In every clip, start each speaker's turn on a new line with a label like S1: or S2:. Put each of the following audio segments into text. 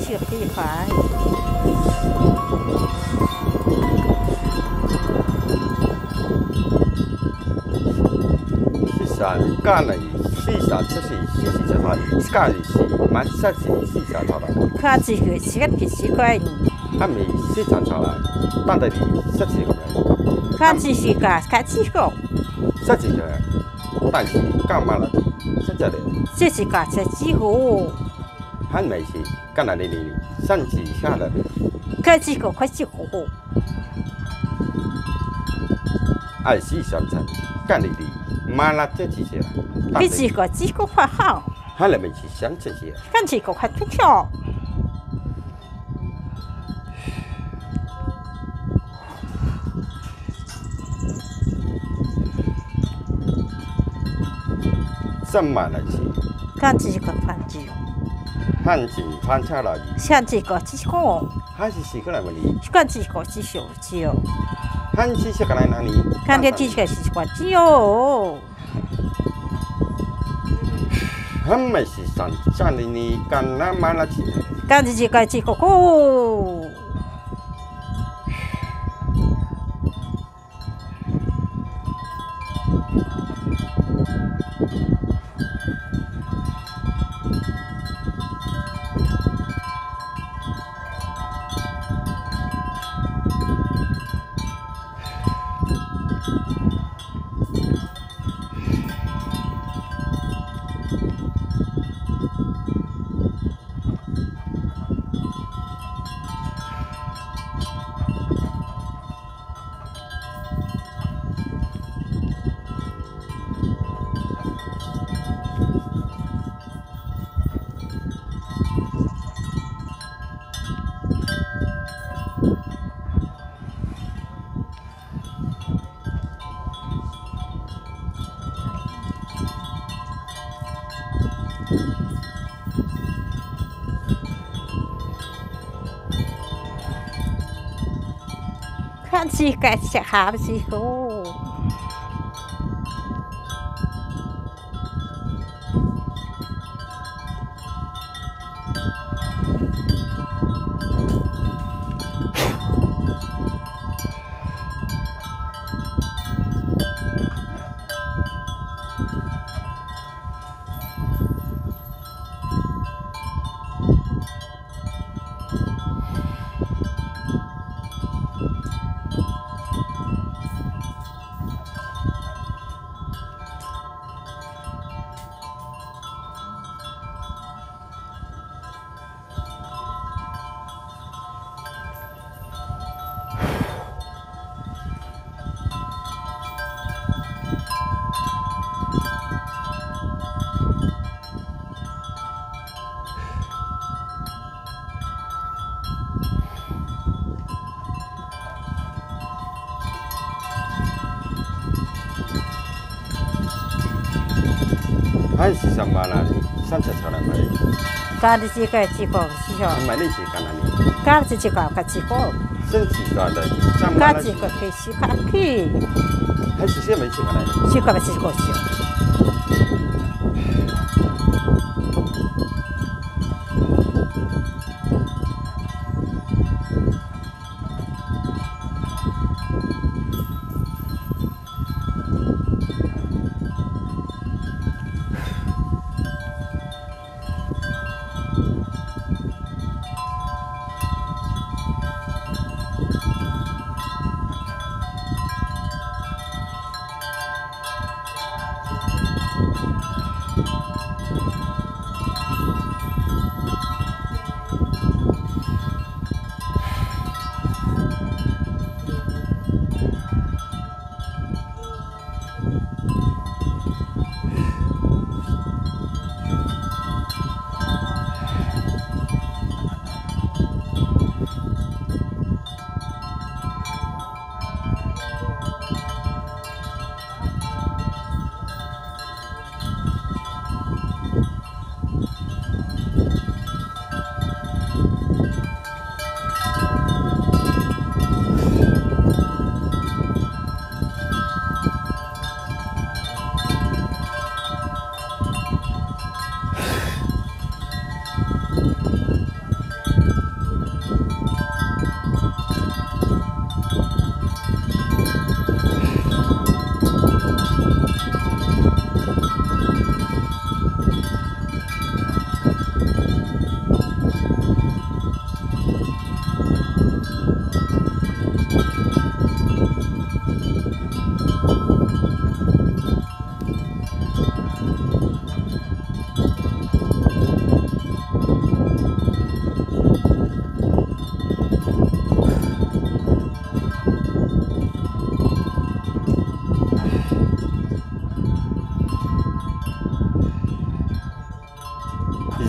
S1: 起个屁快。
S2: 干了40出是40頭，干是滿實是40頭啦。
S1: 看這個是個奇怪，
S2: 還未40頭啦，當地40個人。
S1: 看這是個看這個
S2: 40個人，但是幹嘛啦？40個。
S1: 這是個這幾號？
S2: 還未是干了你甚至下來。
S1: 看這個快這個。
S2: 愛是上層干你。馬拉這幾些，
S1: 你這個快好，
S2: 還來沒去想這些，
S1: 看這個快跳。
S2: 什麼來去？
S1: 看這個翻機，
S2: 看這翻車來。
S1: 像這個，
S2: 還是幾個來問你？
S1: 看這個機手機哦。
S2: 看這些個來哪裡？
S1: 看這幾個是關機哦。
S2: 他們是上站的你幹那麼了去？
S1: 看這個哦。看这个是好时候。
S2: 还是什么啦？三十出来买。
S1: 干的这个是哦。
S2: 买那些干哪里？
S1: 干的这个这个。
S2: 身体大的。
S1: 干这个可以洗卡去。
S2: 还是些没去干哪里？
S1: 洗个不洗个洗。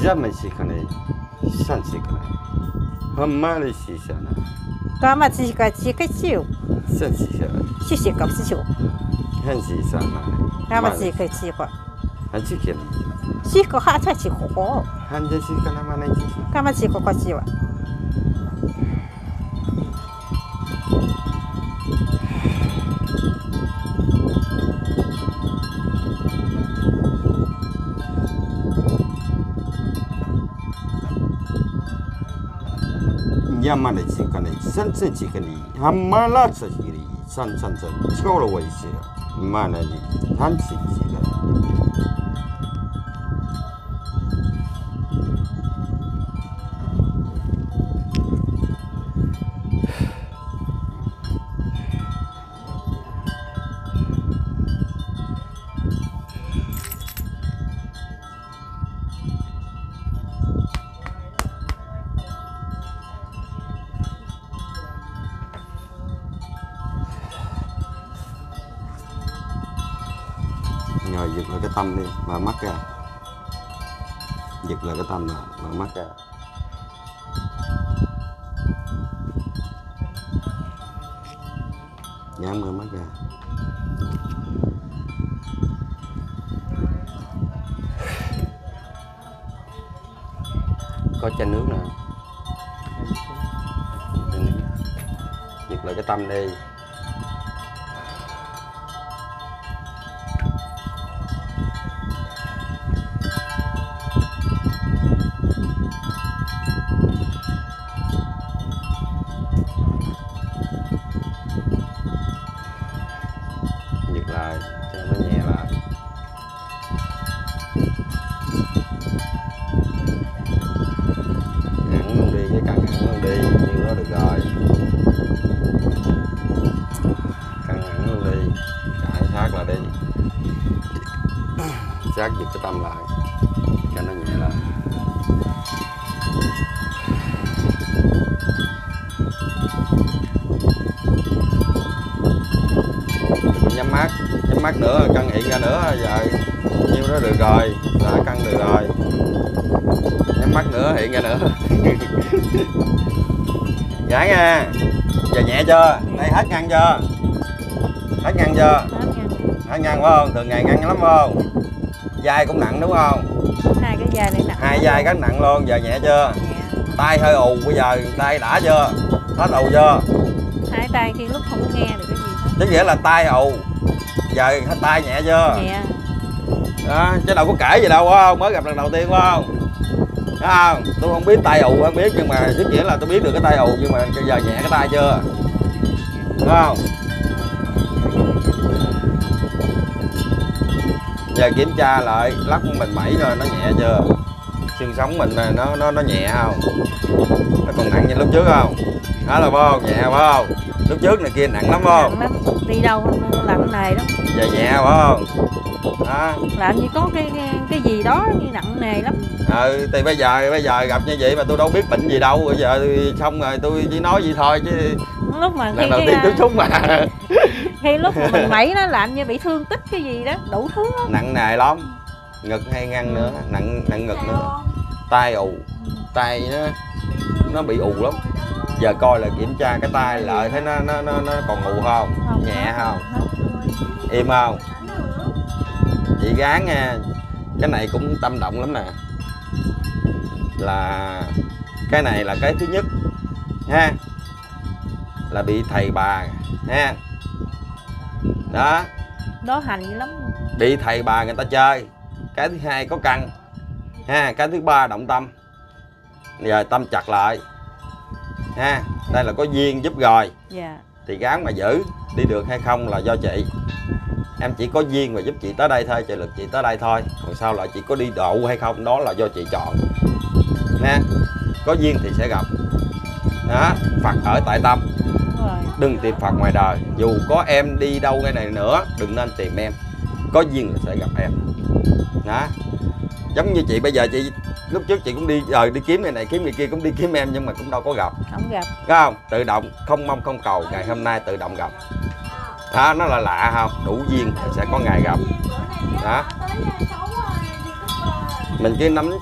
S2: Zaman sih kan ini, san sih kan. Hamma ni sih sana.
S1: Có mà chỉ cái chiều,
S2: San sih sana.
S1: chỉ cái chiều.
S2: Han sih sana.
S1: Có mà chỉ cái chiều.
S2: Han sih kan.
S1: chỉ có hai trái chỉ có.
S2: Han je sih kan mana sih.
S1: Có mà chỉ có cái chiều.
S2: Zaman sih kan ini, san sih kan ini. Hamma lah sih ini, san. Sekolah wajib sih. Mana ni? Han sih kan. Rồi giật lại cái tâm đi, mở mắt ra. Giật lại cái tâm nè, mở mắt ra. Nhắm mở mắt ra. Có chai nước nè. Giật lại cái tâm đi. Lại cho nó nhẹ lại. Hẳn luôn đi, cái căng hẳn luôn đi, như đó được rồi. Căng hẳn luôn đi, chạy sát lại đi. Sát giật cái tâm lại cho nó nhẹ lại. Nhắm mắt nữa, căng hiện ra nữa, giờ nhiêu đó được rồi, đã căng được rồi. Nhắm mắt nữa, hiện ra nữa. Dạ nha. Giờ nhẹ chưa? Đây hết ngăn chưa? Hết ngăn chưa? Hết ngăn phải không? Thường ngày ngăn lắm phải không? Vai cũng nặng đúng không?
S1: Hai cái vai này nặng.
S2: Hai vai rất nặng luôn, giờ nhẹ chưa?
S1: Nhẹ.
S2: Tay hơi ù, bây giờ tay đã chưa? Hết ù chưa?
S1: Hai tay khi lúc không nghe được cái gì hết.
S2: Tức nghĩa là tay ù. Giờ tay nhẹ chưa?
S1: Nhẹ.
S2: Đó, chứ đâu có kể gì đâu phải không? Mới gặp lần đầu tiên phải không? Thấy không? Tôi không biết tay ù không biết, nhưng mà tức nghĩa là tôi biết được cái tay ù, nhưng mà giờ nhẹ cái tay chưa? Đúng không? Giờ kiểm tra lại lắc mình mẩy rồi nó nhẹ chưa? Xương sống mình nó nhẹ không? Nó còn nặng như lúc trước không? Đó là phải không? Nhẹ phải không? Lúc trước này kia nặng lắm phải không?
S1: Nặng lắm. Đi đâu nặng nề lắm.
S2: Giờ nhẹ phải không? Đó.
S1: Làm như có cái gì đó như nặng nề lắm.
S2: Thì bây giờ gặp như vậy mà tôi đâu biết bệnh gì đâu, bây giờ xong rồi tôi chỉ nói vậy thôi chứ.
S1: Lúc mà
S2: Lần đầu tiên tiếp xúc mà.
S1: Khi lúc mà mình mẩy nó làm như bị thương tích cái gì đó, đủ thứ đó.
S2: Nặng nề lắm. Ngực hay ngăn nữa, nặng ngực nữa. Tai ù, tay nó bị ù lắm. Giờ coi là kiểm tra cái tay lại thấy nó còn ù không? Nhẹ không? Im không? Chị gán nha. Cái này cũng tâm động lắm nè. Là cái này là cái thứ nhất ha, là bị thầy bà ha. Đó.
S1: Đó hành dữ lắm.
S2: Bị thầy bà người ta chơi. Cái thứ hai có căng ha. Cái thứ ba động tâm. Giờ tâm chặt lại ha. Đây là có duyên giúp rồi.
S1: Dạ.
S2: Thì gán mà giữ. Đi được hay không là do chị. Em chỉ có duyên và giúp chị tới đây thôi, trợ lực chị tới đây thôi. Còn sao lại chị có đi độ hay không, đó là do chị chọn nha. Có duyên thì sẽ gặp. Đó, Phật ở tại tâm.
S1: Rồi.
S2: Đừng tìm Phật ngoài đời. Dù có em đi đâu cái này nữa, đừng nên tìm em. Có duyên là sẽ gặp em. Đó. Giống như chị bây giờ, chị lúc trước chị cũng đi đi kiếm người này kiếm người kia, cũng đi kiếm em nhưng mà cũng đâu có gặp.
S1: Không gặp.
S2: Thấy không? Tự động, không mong không cầu, ngày hôm nay tự động gặp. Đó, nó là lạ không? Đủ duyên thì sẽ có ngày gặp. Đó. Mình cứ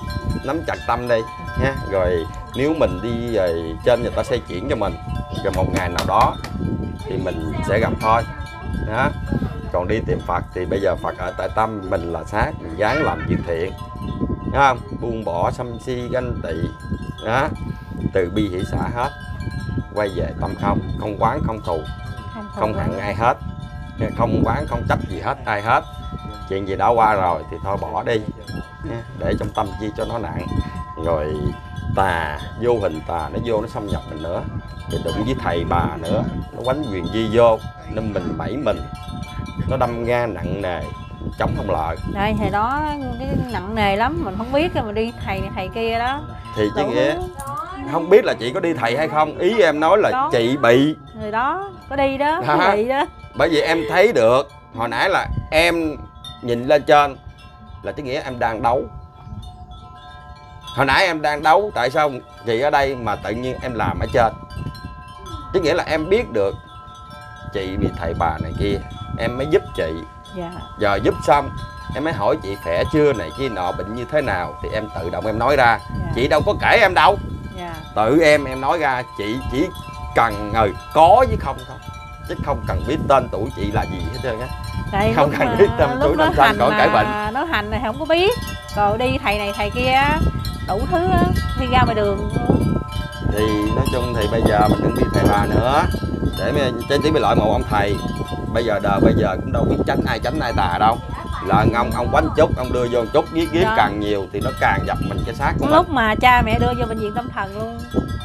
S2: nắm chặt tâm đi nha. Rồi nếu mình đi rồi trên người ta sẽ chuyển cho mình, rồi một ngày nào đó thì mình sẽ gặp thôi đó. Còn đi tìm Phật thì bây giờ Phật ở tại tâm mình là xác, mình dáng làm việc thiện, đúng không? Buông bỏ sân si ganh tị đó, từ bi hỷ xả hết, quay về tâm không, không oán không thù, không hận ai hết, không oán không trách gì hết ai hết. Chuyện gì đã qua rồi thì thôi bỏ đi, để trong tâm chi cho nó nặng. Rồi tà, vô hình tà nó vô nó xâm nhập mình nữa, thì đụng với thầy bà nữa, nó quánh quyền di vô, nên mình bẫy mình, nó đâm ra nặng nề, chống không lợi.
S1: Đây thầy đó cái nặng nề lắm, mình không biết mà đi thầy này thầy kia đó.
S2: Thì chứ nghĩa không biết là chị có đi thầy hay không, ý em nói là đó. Chị bị
S1: người đó có đi đó, có bị đó.
S2: Bởi vì em thấy được hồi nãy là em nhìn lên trên là chứ nghĩa em đang đấu. Hồi nãy em đang đấu, tại sao chị ở đây mà tự nhiên em làm ở trên? Chứ nghĩa là em biết được chị bị thầy bà này kia, em mới giúp chị.
S1: Dạ.
S2: Giờ giúp xong em mới hỏi chị khỏe chưa này kia nọ, bệnh như thế nào, thì em tự động em nói ra. Dạ. Chị đâu có kể em đâu. Dạ. Tự em nói ra. Chị chỉ cần có với không thôi, chứ không cần biết tên tuổi chị là gì hết trơn á. Không cần biết tên tuổi năm sinh có cải bệnh.
S1: Nó hành này không có biết, rồi đi thầy này thầy kia đủ thứ đó, đi ra ngoài đường.
S2: Thì nói chung thì bây giờ mình đừng đi thầy bà nữa, để chỉ bị lợi một ông thầy. Bây giờ đời bây giờ cũng đâu biết tránh ai tà đâu. Là ông quánh chút, ông đưa vô chút, giết càng nhiều thì nó càng dập mình cái xác của mình.
S1: Lúc mà cha mẹ đưa vô bệnh viện tâm thần luôn.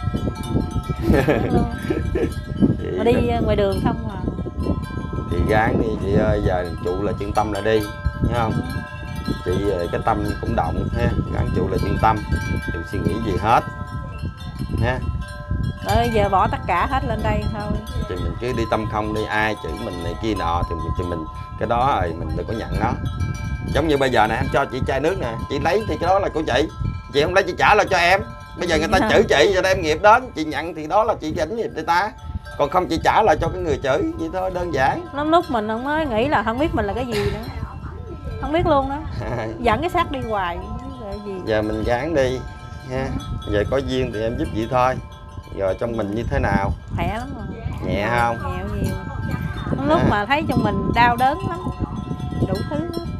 S1: Mà đi ngoài đường không à.
S2: Thì gán đi chị ơi, giờ trụ là chuyên tâm lại đi, thấy không? Chị cái tâm cũng động ha, gán trụ là chuyên tâm, đừng suy nghĩ gì hết ha.
S1: Rồi giờ bỏ tất cả hết lên đây thôi.
S2: Thì mình cứ đi tâm không đi, ai chửi mình này kia nọ thì mình cái đó rồi mình đừng có nhận nó. Giống như bây giờ nè, em cho chị chai nước nè, chị lấy thì cái đó là của chị không lấy chị trả lại cho em. Bây giờ người ta chửi chị rồi em nghiệp đến, chị nhận thì đó là chị gánh nghiệp người ta. Còn không chị trả lại cho cái người chửi, vậy thôi, đơn giản.
S1: Lắm lúc mình không mới nghĩ là không biết mình là cái gì nữa, không biết luôn đó. Dẫn cái xác đi hoài là gì.
S2: Giờ mình gán đi ha, giờ có duyên thì em giúp vậy thôi. Rồi trong mình như thế nào?
S1: Khỏe lắm rồi.
S2: Nhẹ không?
S1: Nhẹ nhiều. Lúc mà thấy trong mình đau đớn lắm, đủ thứ.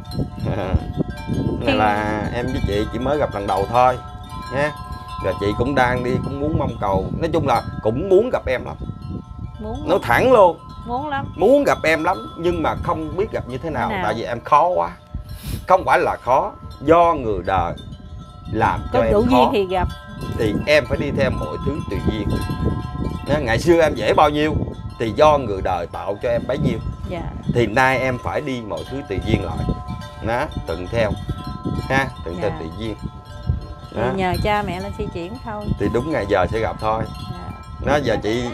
S2: Này là em với chị chỉ mới gặp lần đầu thôi nha. Rồi chị cũng đang đi, cũng muốn mong cầu, nói chung là cũng muốn gặp em lắm. Nói thẳng luôn.
S1: Muốn lắm.
S2: Muốn gặp em lắm, nhưng mà không biết gặp như thế nào. Tại vì em khó quá. Không phải là khó, do người đời làm cho em khó.
S1: Có đủ duyên thì gặp.
S2: Thì em phải đi theo mọi thứ tùy duyên. Ngày xưa em dễ bao nhiêu thì do người đời tạo cho em bấy nhiêu.
S1: Dạ.
S2: Thì nay em phải đi mọi thứ tùy duyên lại. Đó, thuận theo ha, thuận theo tùy duyên.
S1: Nhờ cha mẹ lên di chuyển thôi.
S2: Thì đúng ngày giờ sẽ gặp thôi. Nó giờ chị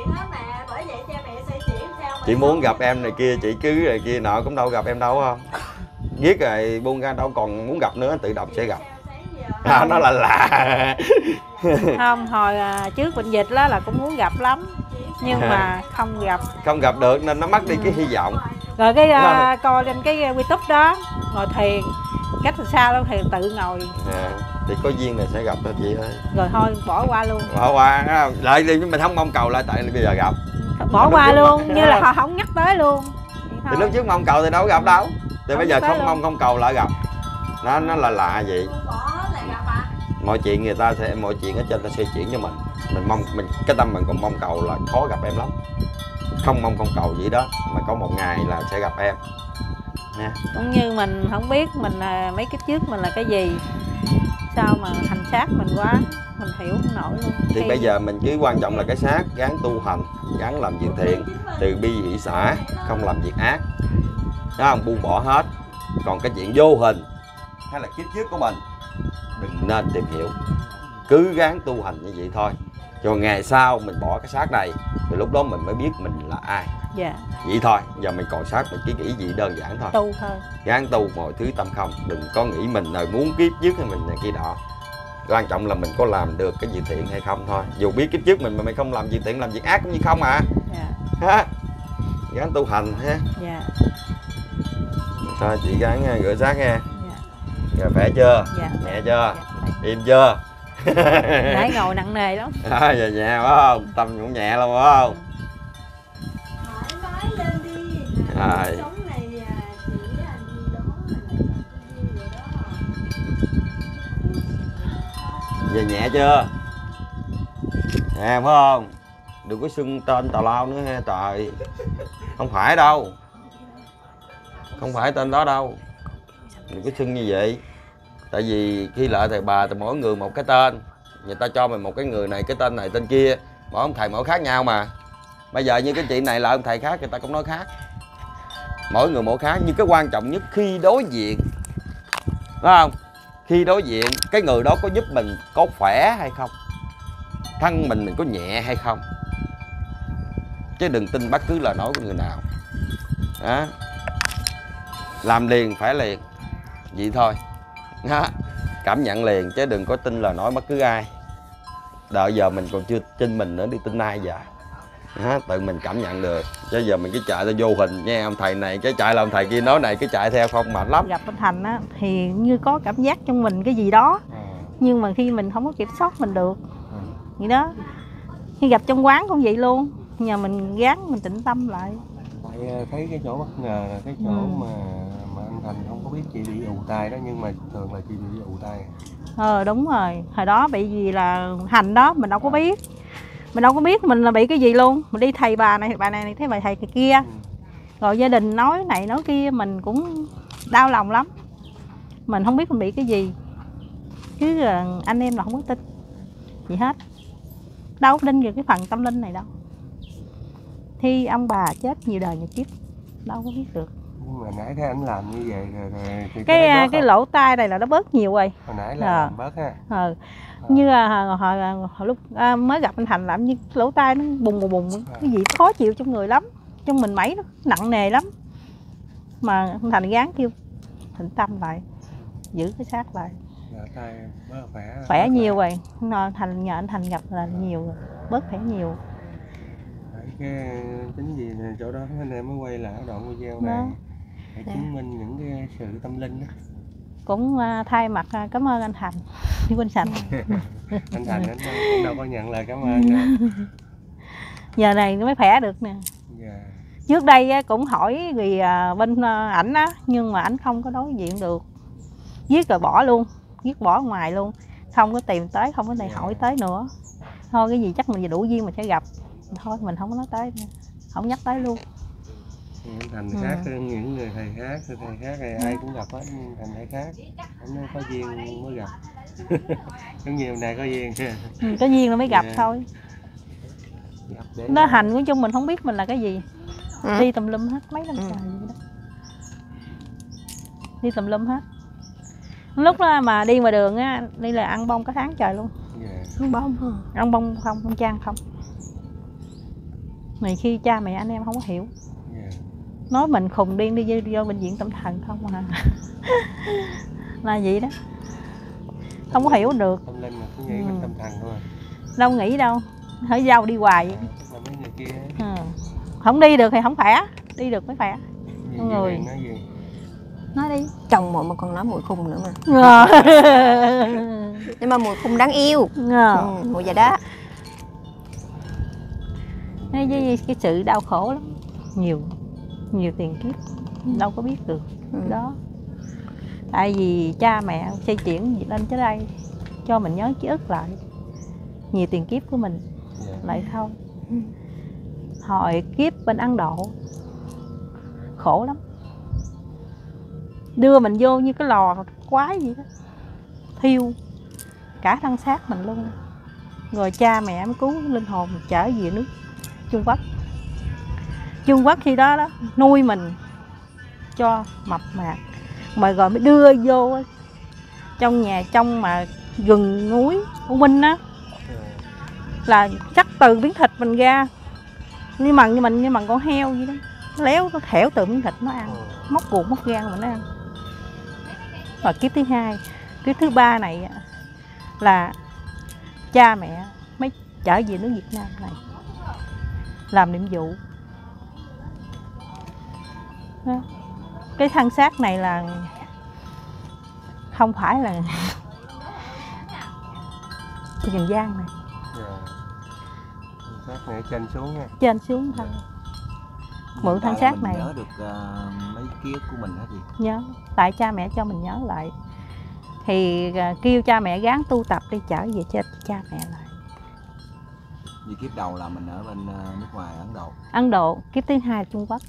S2: muốn gặp em này kia, chị cứ này kia nọ cũng đâu gặp em đâu không. Giết rồi buông ra đâu còn muốn gặp nữa, tự động sẽ gặp. Nó là
S1: không, hồi trước bệnh dịch đó là cũng muốn gặp lắm, nhưng mà không gặp
S2: được nên nó mất đi cái hy vọng.
S1: Rồi cái coi lên cái YouTube đó, ngồi thiền cách từ xa đâu, thiền tự ngồi.
S2: Thì có duyên là sẽ gặp thôi chị ơi.
S1: Rồi thôi bỏ qua luôn.
S2: Bỏ qua lại thì mình không mong cầu lại, tại bây giờ gặp
S1: bỏ qua luôn, như là họ không nhắc tới luôn.
S2: Thì lúc trước mong cầu thì đâu có gặp đâu. Thì bây giờ không mong không cầu lại gặp. Nó là lạ vậy. Mọi chuyện người ta sẽ, mọi chuyện ở trên ta sẽ chuyển cho mình. Mình cái tâm mình còn mong cầu là khó gặp em lắm. Không mong không cầu gì đó, mà có một ngày là sẽ gặp em nha.
S1: Cũng như mình không biết mình là mấy kiếp trước mình là cái gì, sao mà hành xác mình quá, mình hiểu không nổi luôn.
S2: Thì bây giờ mình chỉ quan trọng là cái xác, gắng tu hành, gắng làm việc thiện, từ bi hỷ xả, không làm việc ác, đó không, buông bỏ hết. Còn cái chuyện vô hình hay là kiếp trước của mình đừng nên tìm hiểu, cứ gắng tu hành như vậy thôi. Rồi ngày sau mình bỏ cái xác này, rồi lúc đó mình mới biết mình là ai.
S1: Dạ.
S2: Vậy thôi, giờ mình còn xác mình chỉ nghĩ gì đơn giản thôi.
S1: Tu thôi.
S2: Gắng tu mọi thứ tâm không, đừng có nghĩ mình là muốn kiếp trước hay mình này kia đó. Quan trọng là mình có làm được cái gì thiện hay không thôi. Dù biết kiếp trước mình mà mình không làm gì thiện, làm việc ác cũng như không à.
S1: Dạ.
S2: Ha. Gắng tu hành ha.
S1: Dạ.
S2: Thôi chị gắng rửa xác nha.
S1: Dạ.
S2: Rồi khỏe chưa?
S1: Dạ.
S2: Nhẹ chưa?
S1: Dạ.
S2: Im chưa?
S1: Nãy ngồi nặng nề lắm.
S2: Giờ nhẹ phải không? Tâm cũng nhẹ luôn phải không?
S3: Thoải mái lên đi.
S2: Rồi.
S3: Sống này chỉ là gì đó rồi đó.
S2: Giờ nhẹ chưa? Nhẹ phải không? Đừng có xưng tên tào lao nữa ha trời. Không phải đâu. Không phải tên đó đâu. Đừng có xưng như vậy. Tại vì khi lại thầy bà thì mỗi người một cái tên. Người ta cho mình một cái người này, cái tên này, tên kia. Mỗi ông thầy mỗi khác nhau mà. Bây giờ như cái chị này là ông thầy khác, người ta cũng nói khác. Mỗi người mỗi khác. Nhưng cái quan trọng nhất khi đối diện, phải không? Khi đối diện, cái người đó có giúp mình có khỏe hay không? Thân mình có nhẹ hay không? Chứ đừng tin bất cứ lời nói của người nào. Đó. Làm liền phải liền. Vậy thôi. Đó. Cảm nhận liền chứ đừng có tin lời nói bất cứ ai. Đợi giờ mình còn chưa tin mình nữa, đi tin ai giờ. Đó. Tự mình cảm nhận được. Chứ giờ mình cứ chạy ra vô hình nghe ông thầy này, cái chạy là ông thầy kia nói này, cái chạy theo không mệt lắm.
S1: Gặp anh Thành á thì như có cảm giác trong mình cái gì đó. Nhưng mà khi mình không có kiểm soát mình được. Vậy đó. Khi gặp trong quán cũng vậy luôn. Nhờ mình gắng mình tĩnh tâm lại.
S4: Tại thấy cái chỗ bất ngờ là cái chỗ mà anh Thành không có biết chị bị ù tai đó, nhưng mà thường là chị bị ù tai.
S1: Đúng rồi. Hồi đó bị gì là hành đó mình đâu có biết. Mình đâu có biết mình là bị cái gì luôn. Mình đi thầy bà này thấy bà thầy kia. Rồi gia đình nói này nói kia mình cũng đau lòng lắm. Mình không biết mình bị cái gì. Chứ anh em là không có tin gì hết. Đâu có tin về cái phần tâm linh này đâu. Thì ông bà chết nhiều đời nhiều kiếp đâu có biết được.
S4: Nhưng mà nãy thấy anh làm như vậy rồi thì
S1: cái lỗ tai này là nó bớt nhiều rồi.
S4: Hồi nãy là làm bớt ha.
S1: Như hồi lúc mới gặp anh Thành làm như lỗ tai nó bùng cái gì khó chịu trong người lắm, trong mình mấy nó nặng nề lắm. Mà anh Thành gán kêu tĩnh tâm lại, giữ cái xác lại.
S4: Tai
S1: khỏe nhiều rồi. Thành nhờ anh Thành gặp là nhiều rồi, bớt khỏe nhiều.
S4: Cái tính gì này, chỗ đó anh em mới quay lại đoạn video này để chứng minh những cái sự tâm linh đó.
S1: Cũng thay mặt cảm ơn anh Thành với anh Thành.
S4: Anh Thành anh đâu có nhận lời cảm ơn.
S1: Giờ này nó mới khỏe được nè. Trước đây cũng hỏi vì bên ảnh á, nhưng mà ảnh không có đối diện được, giết rồi bỏ luôn, giết bỏ ngoài luôn, không có tìm tới, không có này hỏi tới nữa. Thôi cái gì chắc mình đủ duyên mình sẽ gặp, thôi mình không có nói tới nữa, không nhắc tới luôn.
S4: Anh Thành khác những người thầy khác thì ai cũng gặp hết, nhưng Thành thầy khác, anh nói có duyên mới gặp. Có nhiều này có duyên.
S1: Có duyên là mới gặp thôi. Nó hành của chung mình không biết mình là cái gì. Đi tùm lum hết mấy năm trời vậy đó. Đi tùm lum hết. Lúc đó mà đi ngoài đường á, đi là ăn bông cả tháng trời luôn.
S3: Ăn bông hả?
S1: Ăn bông không, bông chan không. Này khi cha mẹ anh em không có hiểu. Nói mình khùng điên đi vô bệnh viện tâm thần không à. Là vậy đó. Không có hiểu được.
S4: Tâm linh mà cứ nghĩ mình tâm thần thôi.
S1: Đâu nghĩ đâu. Hỏi dâu đi hoài vậy.
S4: Tức là mấy người kia.
S1: Không đi được thì không khỏe. Đi được mới khỏe.
S4: Con người. Nói gì?
S1: Nói đi.
S3: Chồng muội mà còn nói muội khùng nữa mà. Nhưng mà muội khùng đáng yêu. Muội vậy đó. Cái sự đau khổ lắm. Nhiều tiền kiếp. Đâu có biết được. Đó. Tại vì cha mẹ xây chuyển lên tới đây cho mình nhớ ký ức lại nhiều tiền kiếp của mình lại thôi. Hồi kiếp bên Ấn Độ khổ lắm, đưa mình vô như cái lò quái vậy đó, thiêu cả thân xác mình luôn. Rồi cha mẹ mới cứu linh hồn mình trở về nước Trung Quốc. Trung Quốc khi đó nuôi mình cho mập mạp, mà rồi mới đưa vô trong nhà, trong mà rừng núi của Minh á, là chắc từ miếng thịt mình ra, như mình con heo vậy đó, léo nó thẻo từ miếng thịt nó ăn, móc ruột móc gan mình nó ăn. Và kiếp thứ hai, kiếp thứ ba này là cha mẹ mới trở về nước Việt Nam này làm nhiệm vụ. Đó. Cái thân xác này là không phải là
S1: Trần Giang này,
S4: Dạ. Thanh sát này ở trên xuống nha.
S1: trên xuống thôi. Mượn thanh sát
S5: mình
S1: này
S5: nhớ được mấy ký ức của mình hả chị?
S1: nhớ, tại cha mẹ cho mình nhớ lại. Thì kêu cha mẹ gắng tu tập đi, trở về cho cha mẹ lại.
S5: Vì kiếp đầu là mình ở bên nước ngoài Ấn Độ.
S1: Ấn Độ, kiếp thứ 2 Trung Quốc.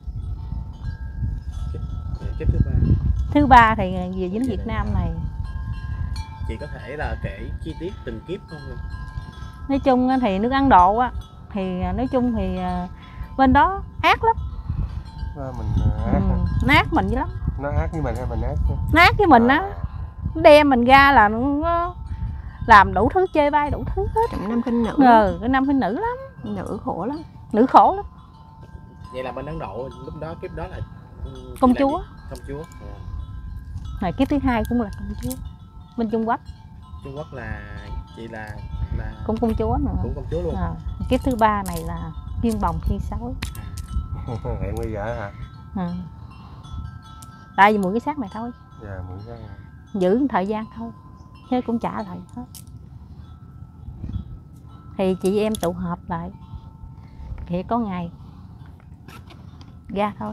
S6: Kiếp thứ 3
S1: Thứ 3 thì về dính Việt Nam này.
S6: chị có thể là kể chi tiết từng kiếp không?
S1: Nói chung thì nước Ấn Độ á, thì nói chung thì bên đó ác lắm.
S4: Mình ác hả?
S1: Nát mình dữ lắm.
S4: Nó ác với mình hay mình ác chứ?
S1: Nát với mình á, đem mình ra là nó làm đủ thứ, chơi vai đủ thứ hết.
S3: Nam khinh nữ.
S1: Cái nam khinh nữ lắm,
S3: Nữ khổ lắm.
S1: nữ khổ lắm.
S6: Vậy là bên Ấn Độ lúc đó kiếp đó là
S1: Công
S6: là
S1: chúa.
S6: gì? Công chúa.
S1: Này kiếp thứ 2 cũng là công chúa. Bên Trung Quốc
S6: Trung Quốc là chị là
S1: cũng công chúa nữa.
S6: cũng công chúa luôn.
S1: Kiếp thứ 3 này là thiên bồng thiên sói.
S4: Hẹn bây giờ hả?
S1: Tại vì mượn cái xác này thôi,
S4: Dạ, mượn cái này.
S1: giữ thời gian thôi, chứ cũng trả lại hết. Thì chị em tụ họp lại thì có ngày ra thôi.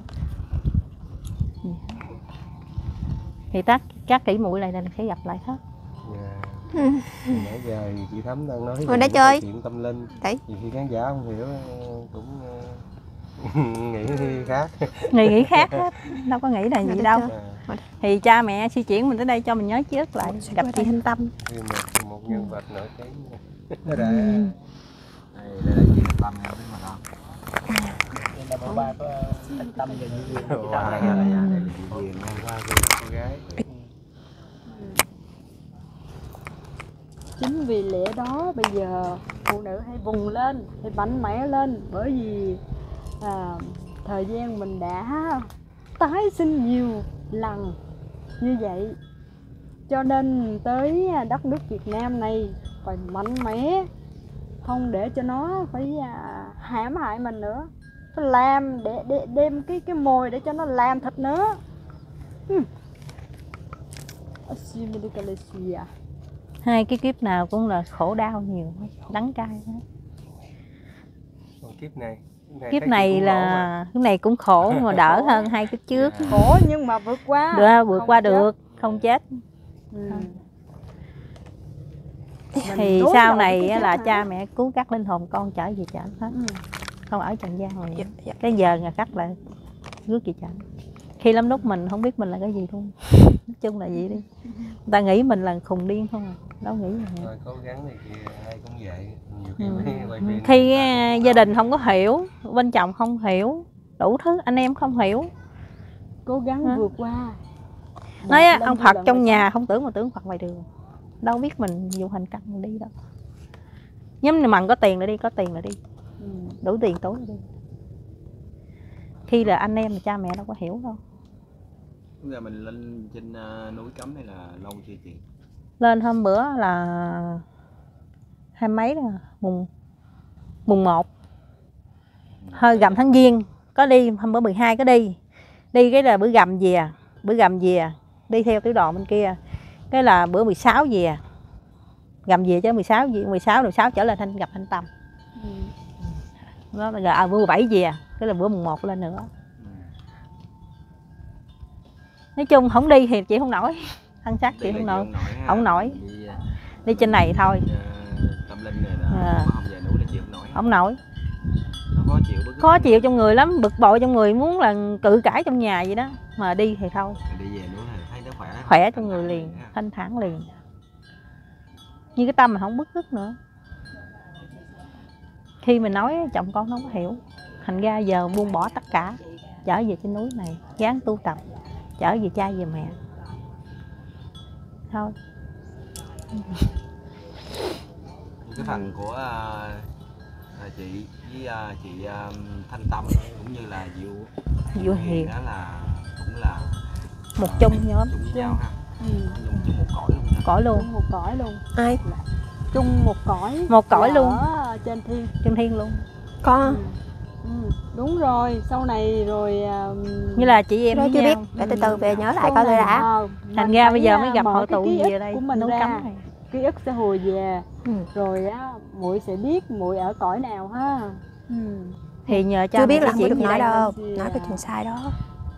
S1: Thì các kỹ mũi này là sẽ gặp lại hết.
S4: Dạ. Nãy giờ thì chị Thắm đang nói
S3: Ngồi đây
S4: về
S3: chơi.
S4: chuyện tâm linh.
S3: Đấy.
S4: Nhiều khi khán giả không hiểu cũng nghĩ khác.
S1: Nghĩ khác hết, đâu có nghĩ là gì đâu.
S4: À,
S1: Thì cha mẹ suy chuyển mình tới đây cho mình nhớ trước lại, gặp chị Thanh Tâm.
S4: thì một nhân vật nổi tiếng.
S5: Đây là chị Tâm em biết mà không?
S6: Đây là bộ ba có Thanh Tâm và Như Duyên.
S5: Đây là chị Duyên
S4: Hôm qua cô gái.
S7: Chính vì lẽ đó bây giờ phụ nữ hay vùng lên, hay mạnh mẽ lên, bởi vì thời gian mình đã tái sinh nhiều lần như vậy, cho nên tới đất nước Việt Nam này phải mạnh mẽ, không để cho nó phải hãm hại mình nữa, phải làm để đem cái mồi để cho nó làm thịt nữa.
S1: Hai cái kiếp nào cũng là khổ đau nhiều, đắng cay hết.
S4: Còn kiếp này
S1: Kiếp
S4: thấy
S1: này
S4: chị cũng
S1: là cái này cũng khổ nhưng mà đỡ hơn hai kiếp trước.
S7: Khổ nhưng mà vượt qua.
S1: Vượt
S7: không
S1: qua
S7: chết.
S1: được, không chết.
S7: Ừ.
S1: Thì
S7: đối
S1: sau
S7: đầu với
S1: này
S7: cái
S1: á
S7: chết
S1: là
S7: này.
S1: cha mẹ cứu các linh hồn con trở về chợ hết,
S7: Ừ.
S1: không ở Trần gian này.
S3: Dạ, dạ.
S1: Cái giờ là cắt lại rước về chợ. Khi lắm lúc mình không biết mình là cái gì luôn. Nói chung là vậy đi. Người ta nghĩ mình là khùng điên không à, đâu nghĩ là
S4: rồi cố gắng thì ai cũng vậy. Nhiều khi mới quay phim
S1: khi
S4: người ta
S1: gia đình không có hiểu, bên chồng không hiểu, đủ thứ anh em không hiểu.
S7: Cố gắng
S1: Hả?
S7: vượt qua.
S1: Nói á,
S7: Một
S1: ông
S7: lần,
S1: Phật
S7: hai lần,
S1: trong
S7: ba
S1: nhà không tưởng mà tưởng Phật ngoài đường, đâu biết mình dùng hành căn mình đi đâu. Nhóm này mần có tiền là đi, có tiền là đi,
S7: Ừ.
S1: đủ tiền tối là đi. Khi là anh em mà cha mẹ đâu có hiểu đâu.
S5: Bây giờ mình lên trên núi Cấm này là lâu chưa chị?
S1: Lên hôm bữa là hai mấy rồi, mùng 1 hơi gầm tháng Giêng có đi, hôm bữa 12 có đi cái là bữa gầm về đi theo tiểu đoàn bên kia, cái là bữa 16 về gầm về chứ 16 trở lên gặp Thanh Tâm.
S7: Ừ.
S1: Đó là bữa 17 về, cái là bữa mùng 1 lên nữa. Nói chung không đi thì chị không nổi, thân xác chị không nổi, không nổi. Đi trên này thôi.
S5: Tâm linh này là không về núi là chịu không nổi.
S1: Không nổi,
S5: Nó
S1: khó chịu trong người lắm, bực bội trong người, muốn là cự cãi trong nhà vậy đó. Mà đi thì thôi,
S5: Đi về núi thì thấy nó
S1: khỏe trong người liền, thanh thản liền. Như cái tâm mà không bức rứt nữa. Khi mình nói chồng con nó không có hiểu, thành ra giờ buông bỏ tất cả, trở về trên núi này, gắng tu tập, trở về cha về mẹ thôi.
S5: Cái phần của chị với chị Thanh Tâm cũng như là
S1: Diệu Hiền
S5: đó là cũng là
S1: một chung nhóm,
S5: chung với nhau ha,
S7: Ừ.
S5: chung một cõi luôn ha.
S1: cõi luôn,
S7: Chung một cõi luôn.
S3: Ai?
S7: Chung một cõi.
S1: Một cõi
S7: là
S1: luôn.
S7: Ở trên thiên.
S1: trên thiên luôn.
S3: Con
S7: Ừ. Đúng rồi, sau này rồi
S1: Như là chị em
S3: nói
S1: với
S3: chưa
S1: nhau.
S3: biết, để từ từ về nhớ lại
S7: sau
S3: coi tôi
S7: này,
S3: đã.
S1: Thành
S7: mình
S1: ra
S7: phải,
S1: bây giờ mới gặp
S7: mở
S1: hội
S7: cái
S1: tụ
S7: ký
S1: gì
S7: ức
S1: ở đây
S7: của mình
S1: nấu
S7: ra.
S1: cắm này.
S7: Ký ức sẽ hồi về rồi á muội sẽ biết muội ở cõi nào ha.
S1: Thì nhờ cha
S3: Chưa biết
S1: mẹ
S3: là không
S1: chỉ
S3: được
S1: gì
S3: nói
S1: đây
S3: đâu,
S7: thôi.
S3: nói cái chuyện sai đó.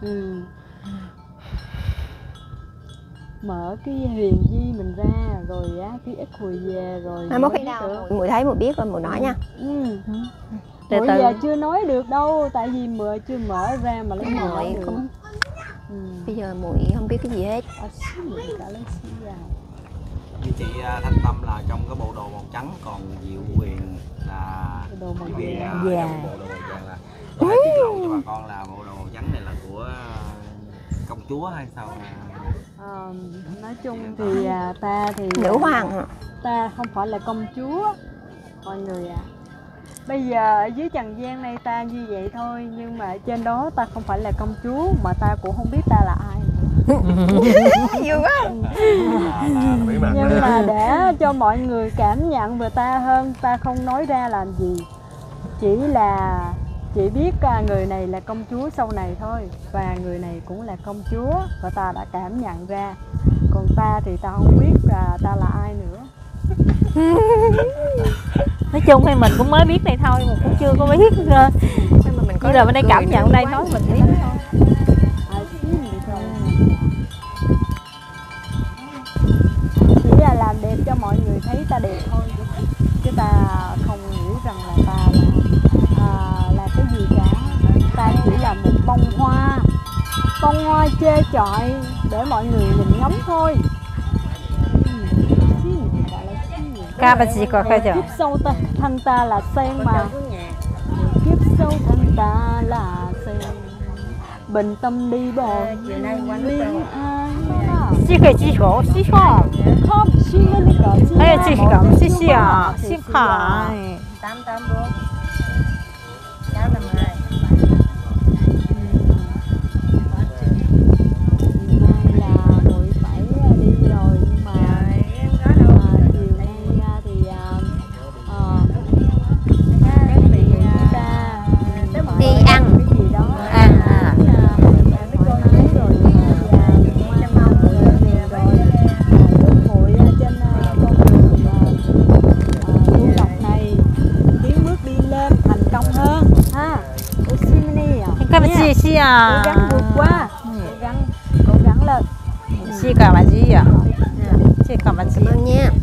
S7: Mở cái huyền di mình ra rồi á ký ức hồi về rồi
S3: Mai mốt
S7: mới
S3: khi
S7: biết
S3: nào
S7: được.
S3: muội thấy muội biết rồi muội nói nha.
S1: từ
S7: Muội
S1: từ
S7: giờ chưa nói được đâu, tại vì muội chưa mở ra mà lấy
S3: Muội
S7: nói được.
S3: không, bây giờ muội không biết cái gì hết.
S5: Như chị Thanh Tâm là trong cái bộ đồ màu trắng, còn Diệu Huyền là
S7: Đồ màu
S5: Diệu Huyền
S7: vàng.
S5: trong bộ đồ màu vàng. Là có thể tiết lộ cho bà con là bộ đồ màu trắng này là của công chúa hay sao?
S7: Nói chung thì ta thì
S3: Nữ hoàng hả?
S7: ta không phải là công chúa mọi người à. Bây giờ ở dưới trần gian này ta như vậy thôi, nhưng mà ở trên đó ta không phải là công chúa, mà ta cũng không biết ta là ai.
S3: Vui quá.
S4: Là bí mật
S7: Nhưng
S4: đó.
S7: mà để cho mọi người cảm nhận về ta hơn, ta không nói ra làm gì. Chỉ là chỉ biết người này là công chúa sau này thôi, và người này cũng là công chúa, và ta đã cảm nhận ra. Còn ta thì ta không biết là ta là ai nữa.
S1: nói chung thì mình cũng mới biết đây thôi, mà cũng chưa có biết
S3: Nhưng mà mình có
S1: như là bên đây
S3: cười
S1: cảm nhận
S3: nữa
S1: đây
S3: quá.
S1: nói mình biết thôi.
S7: Chỉ là làm đẹp cho mọi người thấy ta đẹp thôi, chứ ta không nghĩ rằng là ta là cái gì cả. Ta chỉ là một bông hoa chê chọi để mọi người nhìn ngắm thôi.
S1: Ca bà chị có khai
S7: Kiếp sau thân ta là sen mà. Kiếp sau thân ta là sen. Bình tâm đi bò liên ai.
S1: Chị khởi chị khổ chị khổ.
S7: Không, xin lên đi cỡ.
S1: Ê chị khổ chị xì à chị khải.
S3: 884 652.
S7: Mai là muội phải đi rồi, nhưng mà
S3: Em có đâu.
S7: chiều nay thì ta
S3: Đi ăn.
S7: cái gì đó
S3: À.
S7: mấy cô nói rồi muội trên con đường tu tập này tiến bước đi lên thành công hơn ha. Osimini à,
S1: Ca bà chị xì
S7: cố
S1: à.
S7: gắng vượt qua, cố gắng lên.
S1: Chị cả bà chị à. Chị cả bà chị.
S3: Cảm ơn nha.